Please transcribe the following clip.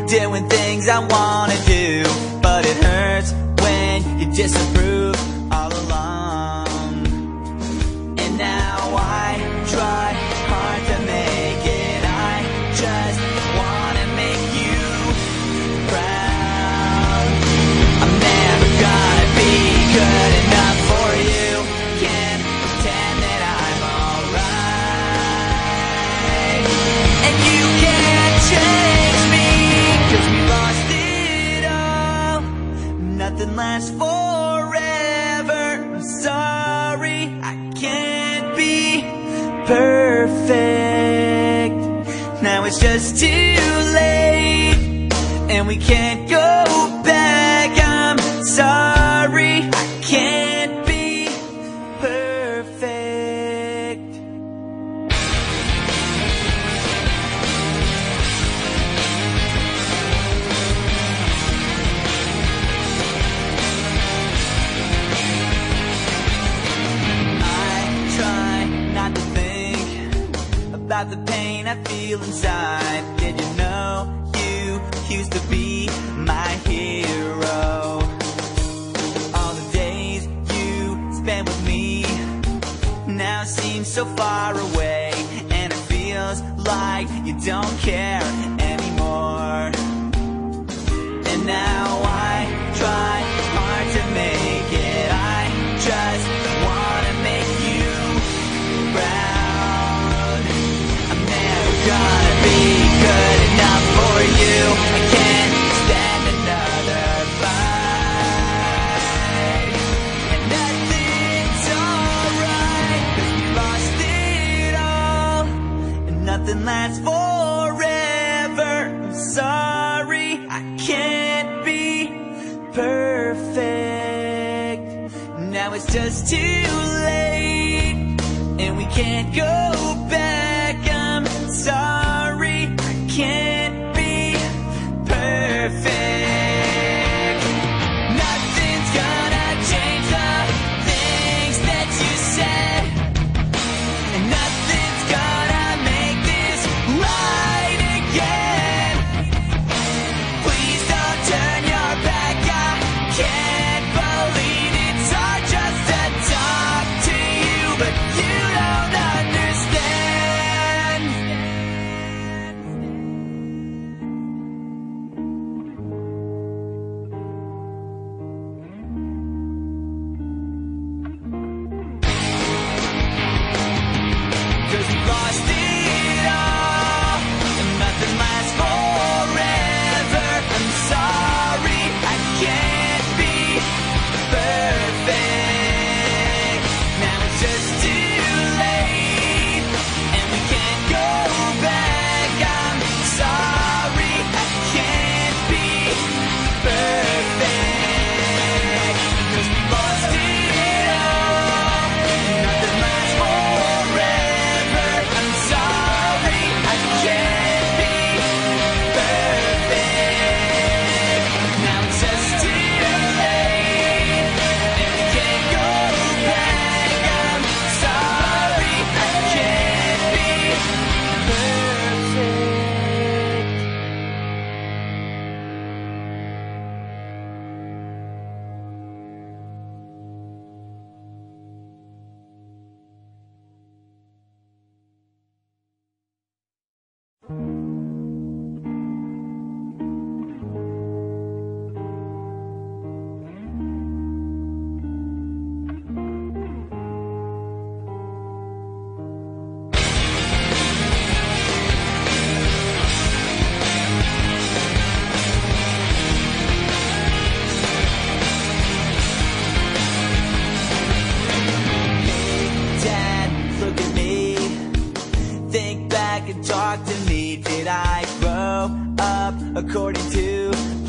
doing things I wanna do, but it hurts when you disapprove all along. And now I try hard to make it, I just wanna make you proud. I'm never gonna be good enough for you, can't pretend that I'm alright. And you can't change me, 'cause we lost it all. Nothing lasts forever. I'm sorry, I can't be perfect. Now it's just too late, and we can't go back. I'm sorry, I can't be perfect. I try not to think about the pain I feel inside. Did you know you used to be my hero? All the days you spent with me now seem so far away, and it feels like you don't care anymore. And now I try hard to make it, I just wanna make you proud. I'm never gonna be good enough for you, I can't stand another fight. And nothing's alright, 'cause we lost it all, and nothing lasts forever. I'm sorry, I can't be perfect. Now it's just too late, and we can't go back. I'm sorry, I can't be perfect. Nothing's gonna change the things that you said, and nothing's gonna make this right again. Please don't turn your back, I can't believe it's hard just to talk to you, but you don't understand. Cause we lost it all, and nothing lasts forever. I'm sorry, I can't be perfect. Now it's just too late, and we can't go back. I'm sorry, I can't be perfect. Cause we lost it all, and nothing lasts forever. I'm sorry, I can't be perfect. Now it's just too late, and we can't go back. I'm sorry, I can't be perfect. Dad, look at me, think back and talk to me. Did I grow up according to